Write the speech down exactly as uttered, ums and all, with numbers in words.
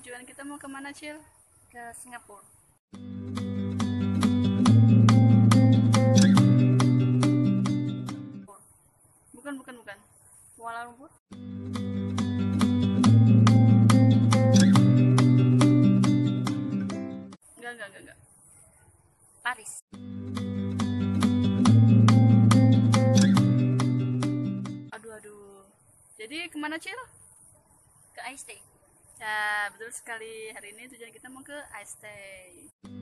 tujuan kita mau kemana, Cil? Ke Singapura. Bukan, bukan, bukan. Kuala Lumpur. Enggak, enggak, enggak, enggak. Paris. Aduh, aduh. Jadi kemana, Cil? Ke I S T. Ya, betul sekali. Hari ini tujuan kita mau ke I S T E.